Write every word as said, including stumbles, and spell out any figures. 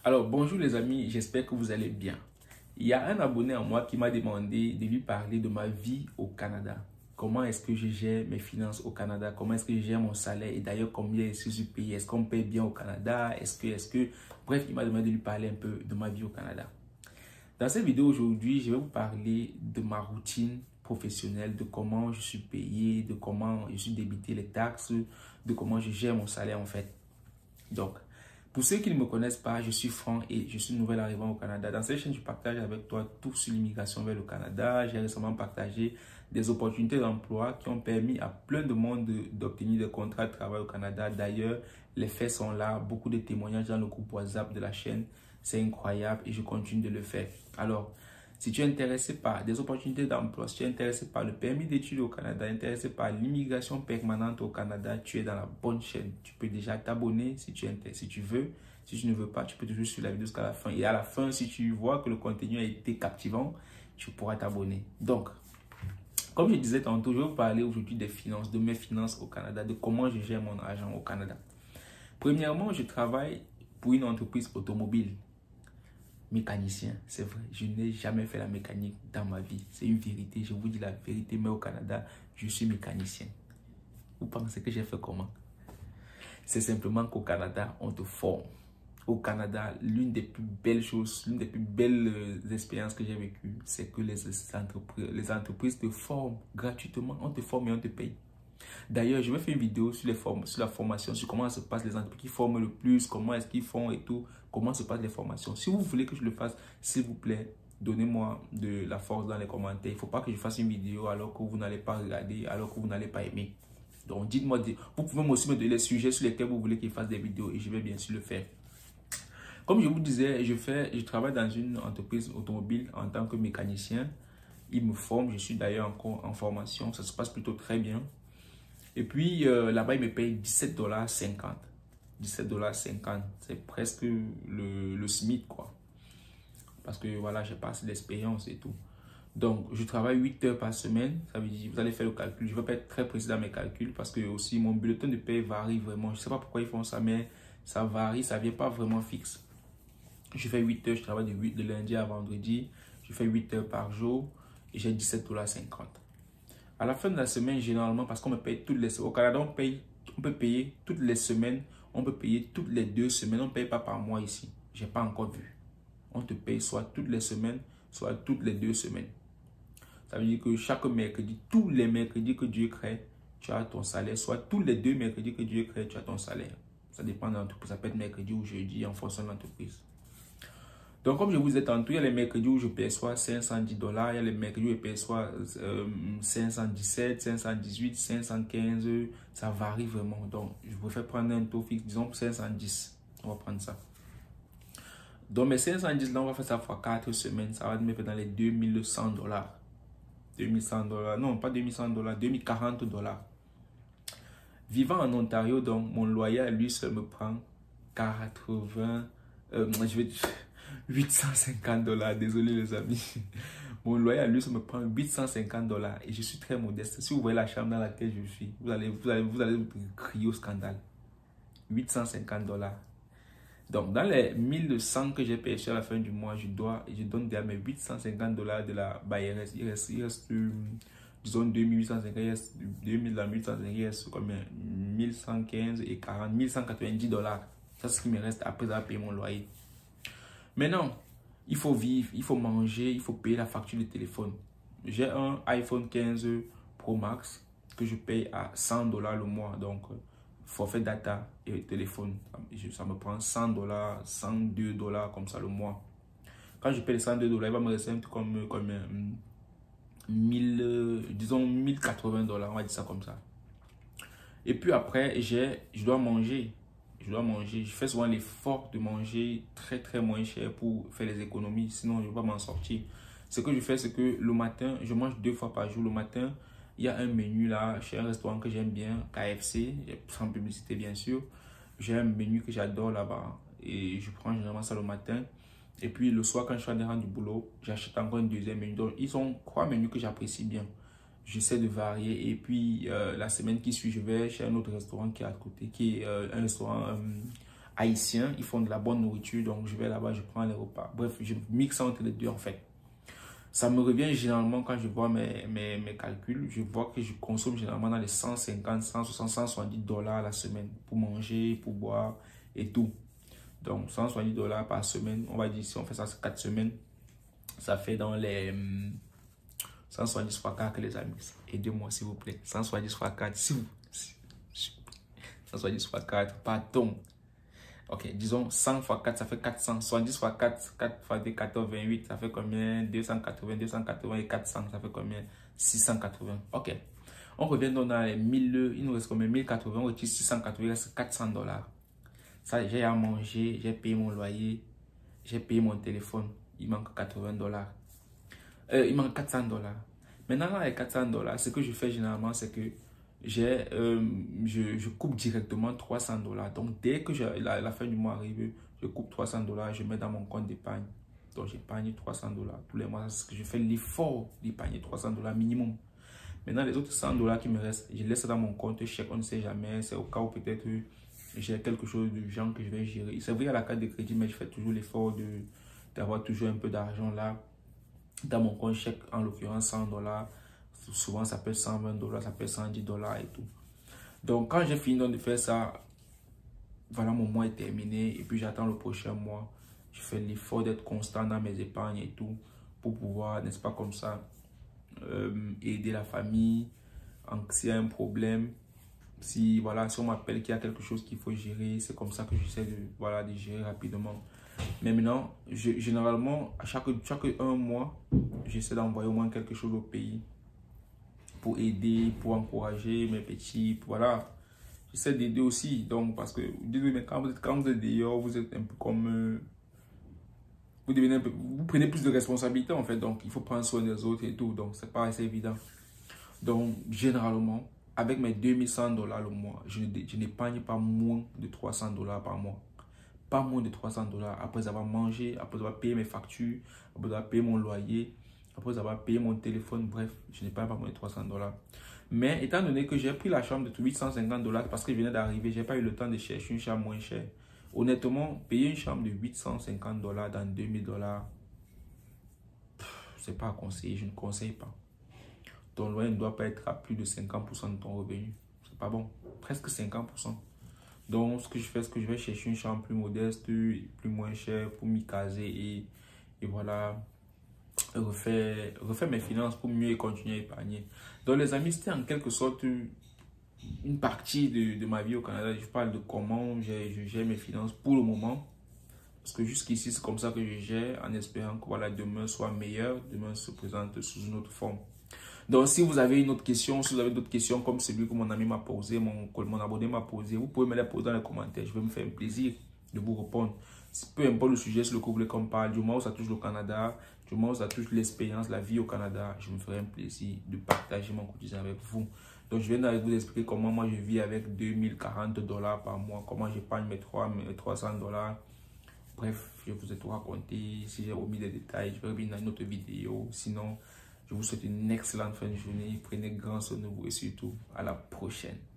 Alors, bonjour les amis, j'espère que vous allez bien. Il y a un abonné à moi qui m'a demandé de lui parler de ma vie au Canada. Comment est-ce que je gère mes finances au Canada? Comment est-ce que je gère mon salaire? Et d'ailleurs, combien est-ce que je suis payé? Est-ce qu'on paye bien au Canada? Est-ce que, est-ce que... Bref, il m'a demandé de lui parler un peu de ma vie au Canada. Dans cette vidéo aujourd'hui, je vais vous parler de ma routine professionnelle, de comment je suis payé, de comment je suis débité les taxes, de comment je gère mon salaire en fait. Donc, pour ceux qui ne me connaissent pas, je suis Franck et je suis nouvel arrivant au Canada. Dans cette chaîne, je partage avec toi tout sur l'immigration vers le Canada. J'ai récemment partagé des opportunités d'emploi qui ont permis à plein de monde d'obtenir des contrats de travail au Canada. D'ailleurs, les faits sont là. Beaucoup de témoignages dans le groupe WhatsApp de la chaîne. C'est incroyable et je continue de le faire. Alors, si tu es intéressé par des opportunités d'emploi, si tu es intéressé par le permis d'études au Canada, intéressé par l'immigration permanente au Canada, tu es dans la bonne chaîne. Tu peux déjà t'abonner si tu es intéressé, si tu veux. Si tu ne veux pas, tu peux toujours suivre la vidéo jusqu'à la fin. Et à la fin, si tu vois que le contenu a été captivant, tu pourras t'abonner. Donc, comme je disais tantôt, je vais vous parler aujourd'hui des finances, de mes finances au Canada, de comment je gère mon argent au Canada. Premièrement, je travaille pour une entreprise automobile. Mécanicien, c'est vrai, je n'ai jamais fait la mécanique dans ma vie. C'est une vérité, je vous dis la vérité, mais au Canada, je suis mécanicien. Vous pensez que j'ai fait comment? C'est simplement qu'au Canada, on te forme. Au Canada, l'une des plus belles choses, l'une des plus belles euh, expériences que j'ai vécues, c'est que les entreprises, les entreprises te forment gratuitement. On te forme et on te paye. D'ailleurs, je vais faire une vidéo sur, les formes, sur la formation, sur comment se passent les entreprises qui forment le plus, comment est-ce qu'ils font et tout, comment se passent les formations. Si vous voulez que je le fasse, s'il vous plaît, donnez-moi de la force dans les commentaires. Il ne faut pas que je fasse une vidéo alors que vous n'allez pas regarder, alors que vous n'allez pas aimer. Donc, dites-moi, vous pouvez aussi me donner les sujets sur lesquels vous voulez qu'il fasse des vidéos et je vais bien sûr le faire. Comme je vous disais, je, fais, je travaille dans une entreprise automobile en tant que mécanicien. Ils me forment, je suis d'ailleurs encore en formation, ça se passe plutôt très bien. Et puis euh, là-bas, ils me payent dix-sept dollars cinquante. dix-sept dollars cinquante, c'est presque le, le SMIC, quoi. Parce que voilà, j'ai pas assez d'expérience et tout. Donc, je travaille huit heures par semaine. Ça veut dire, vous allez faire le calcul. Je ne vais pas être très précis dans mes calculs parce que aussi mon bulletin de paie varie vraiment. Je ne sais pas pourquoi ils font ça, mais ça varie, ça ne vient pas vraiment fixe. Je fais huit heures, je travaille de, huit, de lundi à vendredi. Je fais huit heures par jour et j'ai dix-sept dollars cinquante. À la fin de la semaine, généralement, parce qu'on me paye toutes les semaines. Au Canada, on, paye, on peut payer toutes les semaines. On peut payer toutes les deux semaines. On ne paye pas par mois ici. Je n'ai pas encore vu. On te paye soit toutes les semaines, soit toutes les deux semaines. Ça veut dire que chaque mercredi, tous les mercredis que Dieu crée, tu as ton salaire. Soit tous les deux mercredis que Dieu crée, tu as ton salaire. Ça dépend de l'entreprise. Ça peut être mercredi ou jeudi en fonction de l'entreprise. Donc, comme je vous ai tantôt, il y a les mercredis où je perçois cinq cent dix dollars, il y a les mercredis où je perçois euh, cinq cent dix-sept, cinq cent dix-huit, cinq cent quinze, ça varie vraiment. Donc, je préfère prendre un taux fixe, disons cinq cent dix. On va prendre ça. Donc, mes cinq cent dix là, on va faire ça fois quatre semaines, ça va me mettre dans les deux mille cent dollars. deux mille cent dollars, non, pas deux mille cent dollars, deux mille quarante dollars. Vivant en Ontario, donc, mon loyer à lui seul me prend quatre-vingts, euh, je vais dire huit cent cinquante dollars, désolé les amis. Mon loyer à lui, ça me prend huit cent cinquante dollars et je suis très modeste. Si vous voyez la chambre dans laquelle je suis, vous allez, vous allez, vous allez crier au scandale. huit cent cinquante dollars. Donc, dans les mille cent que j'ai perçu à la fin du mois, je dois, je donne déjà mes huit cent cinquante dollars de la bah, il reste, il reste, il reste euh, disons deux mille huit cent cinquante, il reste deux mille dans mille cent cinquante, il reste combien? mille cent quinze et quarante, mille cent quatre-vingt-dix dollars. Ça, c'est ce qui me reste après avoir payé mon loyer. Maintenant, il faut vivre, il faut manger, il faut payer la facture de téléphone. J'ai un iPhone quinze Pro Max que je paye à cent dollars le mois. Donc, forfait data et téléphone, ça me prend cent dollars, cent deux dollars comme ça le mois. Quand je paye les cent deux dollars, il va me rester un truc comme, comme mille, disons mille quatre-vingts dollars, on va dire ça comme ça. Et puis après, j'ai, je dois manger. Je dois manger. Je fais souvent l'effort de manger très très moins cher pour faire les économies. Sinon, je ne vais pas m'en sortir. Ce que je fais, c'est que le matin, je mange deux fois par jour. Le matin, il y a un menu là chez un restaurant que j'aime bien, K F C, sans publicité bien sûr. J'ai un menu que j'adore là-bas et je prends généralement ça le matin. Et puis le soir, quand je suis en train du boulot, j'achète encore un deuxième menu. Donc, ils ont trois menus que j'apprécie bien. J'essaie de varier et puis euh, la semaine qui suit, je vais chez un autre restaurant qui est à côté, qui est euh, un restaurant euh, haïtiens, ils font de la bonne nourriture, donc je vais là-bas, je prends les repas. Bref, je mixe entre les deux en fait. Ça me revient généralement quand je vois mes, mes, mes calculs, je vois que je consomme généralement dans les cent cinquante, cent soixante, cent soixante-dix dollars la semaine pour manger, pour boire et tout. Donc cent soixante-dix dollars par semaine, on va dire si on fait ça sur quatre semaines, ça fait dans les hum, cent soixante-dix fois quatre les amis. Aidez-moi s'il vous plaît. cent soixante-dix fois quatre, si vous... cent soixante-dix fois quatre, pardon. Ok, disons cent fois quatre, ça fait quatre cents. soixante-dix fois quatre, quatre fois deux, quatre-vingt-huit, ça fait combien? deux cent quatre-vingts, deux cent quatre-vingts et quatre cents, ça fait combien? six cent quatre-vingts. Ok. On revient donc dans les mille, il nous reste combien? mille quatre-vingts, on retire six cent quatre-vingts, il reste quatre cents dollars. Ça, j'ai à manger, j'ai payé mon loyer, j'ai payé mon téléphone. Il manque quatre-vingts dollars. Euh, il manque quatre cents dollars. Maintenant, dans les quatre cents dollars, ce que je fais généralement, c'est que j'ai, euh, je, je coupe directement trois cents dollars. Donc, dès que la, la fin du mois arrive, je coupe trois cents dollars, je mets dans mon compte d'épargne. Donc, j'épargne trois cents dollars tous les mois. C'est ce que je fais l'effort d'épargner trois cents dollars minimum. Maintenant, les autres cent dollars qui me restent, je laisse dans mon compte chèque. On ne sait jamais. C'est au cas où peut-être j'ai quelque chose de genre que je vais gérer. C'est vrai à la carte de crédit, mais je fais toujours l'effort d'avoir toujours un peu d'argent là. Dans mon compte chèque, en l'occurrence cent dollars. Souvent, ça peut être cent vingt dollars, ça peut être cent dix dollars et tout. Donc, quand j'ai fini de faire ça, voilà, mon mois est terminé. Et puis, j'attends le prochain mois. Je fais l'effort d'être constant dans mes épargnes et tout. Pour pouvoir, n'est-ce pas, comme ça, euh, aider la famille. S'il y a un problème, si, voilà, si on m'appelle qu'il y a quelque chose qu'il faut gérer, c'est comme ça que j'essaie de, voilà, de gérer rapidement. Mais maintenant, je, généralement, à chaque, chaque un mois, j'essaie d'envoyer au moins quelque chose au pays. Pour aider, pour encourager mes petits, voilà. J'essaie d'aider aussi, donc, parce que, mais quand vous êtes, quand vous êtes dehors, vous êtes un peu comme, euh, vous devenez un peu, vous prenez plus de responsabilités, en fait, donc, il faut prendre soin des autres et tout, donc, c'est pas assez évident. Donc, généralement, avec mes deux mille cent dollars le mois, je n'épargne pas moins de trois cents dollars par mois. Pas moins de trois cents dollars après avoir mangé, après avoir payé mes factures, après avoir payé mon loyer, après avoir payé mon téléphone, bref, je n'ai pas moins de trois cents dollars. Mais étant donné que j'ai pris la chambre de huit cent cinquante dollars parce que je venais d'arriver, je n'ai pas eu le temps de chercher une chambre moins chère. Honnêtement, payer une chambre de huit cent cinquante dollars dans deux mille dollars, c'est pas à conseiller, je ne conseille pas. Ton loyer ne doit pas être à plus de cinquante pour cent de ton revenu. C'est pas bon, presque cinquante pour cent. Donc, ce que je fais, c'est que je vais chercher une chambre plus modeste, plus moins chère pour m'y caser et, et voilà, refaire, refaire mes finances pour mieux continuer à épargner. Donc, les amis, c'était en quelque sorte une partie de, de ma vie au Canada. Je parle de comment je gère mes finances pour le moment. Parce que jusqu'ici, c'est comme ça que je gère en espérant que voilà, demain soit meilleur, demain se présente sous une autre forme. Donc, si vous avez une autre question, si vous avez d'autres questions comme celui que mon ami m'a posé, mon, mon abonné m'a posé, vous pouvez me les poser dans les commentaires. Je vais me faire un plaisir de vous répondre. Peu importe le sujet sur lequel vous voulez qu'on parle, du moment où ça touche le Canada, du moment où ça touche l'expérience, la vie au Canada, je me ferai un plaisir de partager mon quotidien avec vous. Donc, je viens de vous expliquer comment moi je vis avec deux mille quarante dollars par mois, comment j'épargne mes, mes trois cents dollars. Bref, je vous ai tout raconté. Si j'ai omis des détails, je vais revenir dans une autre vidéo. Sinon, je vous souhaite une excellente fin de journée. Prenez grand soin de vous et surtout à la prochaine.